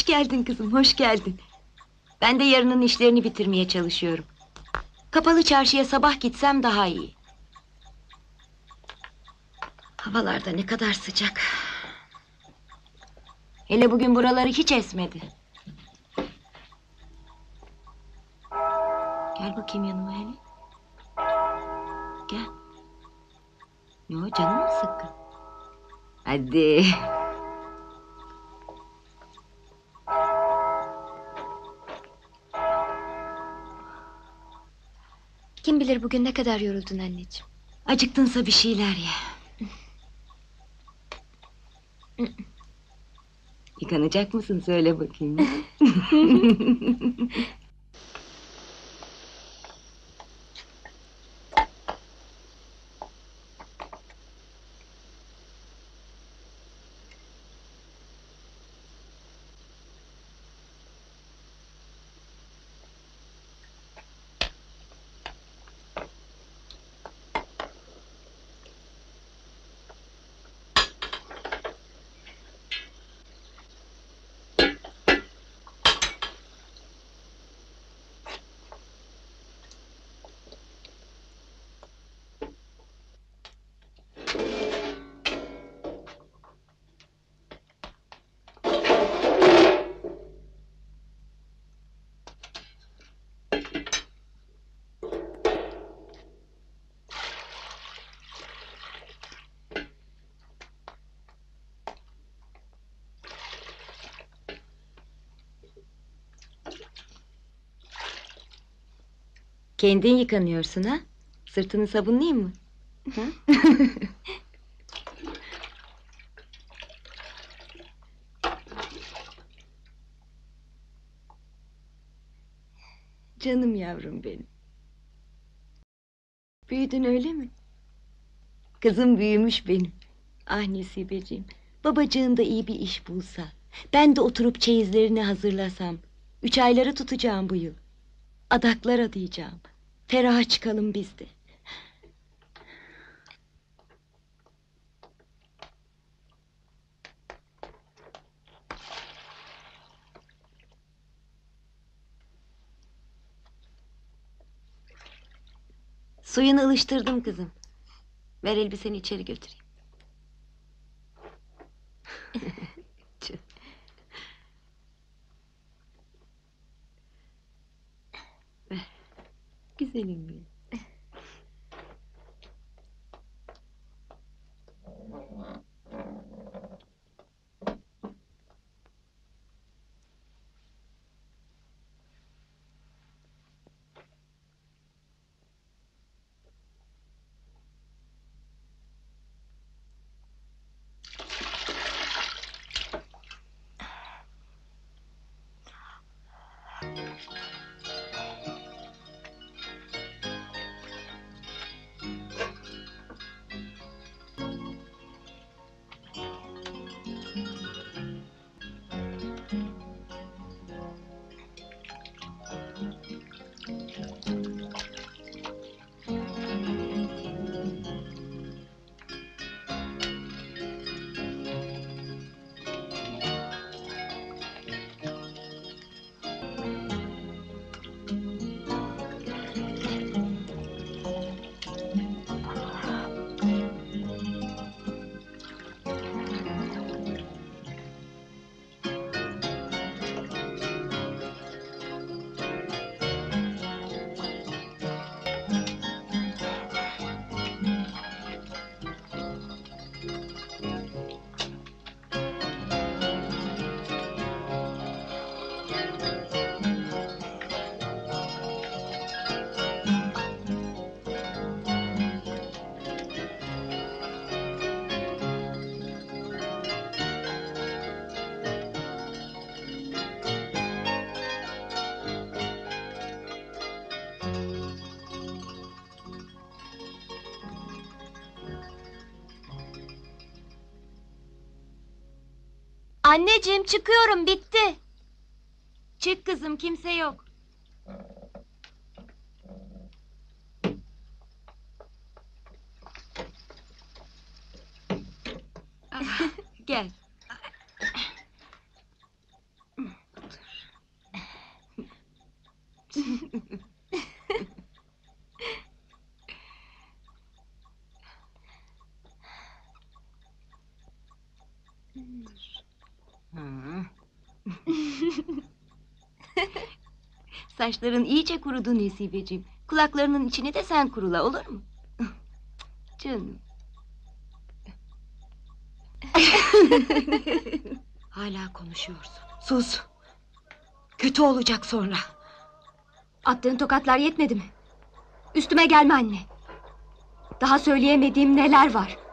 geldin kızım, hoş geldin. Ben de yarının işlerini bitirmeye çalışıyorum. Kapalı çarşıya sabah gitsem daha iyi. Havalar da ne kadar sıcak. Hele bugün buraları hiç esmedi. Gel bakayım yanıma hele. Gel. Yo, canın mı sıkkın? Hadi. Kim bilir bugün ne kadar yoruldun anneciğim. Acıktınsa bir şeyler ye. Yıkanacak mısın, söyle bakayım. Kendin yıkanıyorsun ha? Sırtını sabunlayayım mı? Ha? Canım yavrum benim. Büyüdün öyle mi? Kızım büyümüş benim. Ah Nesibeciğim, babacığın da iyi bir iş bulsa, ben de oturup çeyizlerini hazırlasam, 3 ayları tutacağım bu yıl. Adaklar adayacağım. Feraha çıkalım biz de. Suyunu ılıştırdım kızım. Ver elbiseni içeri götüreyim. Ver. Güzelim benim. Anneciğim çıkıyorum, bitti. Çık kızım, kimse yok. Gel. Hı. Saçların iyice kurudu Nesibeciğim. Kulaklarının içini de sen kurula, olur mu? Canım. Hala konuşuyorsun. Sus. Kötü olacak sonra. Attığın tokatlar yetmedi mi? Üstüme gelme anne. Daha söyleyemediğim neler var.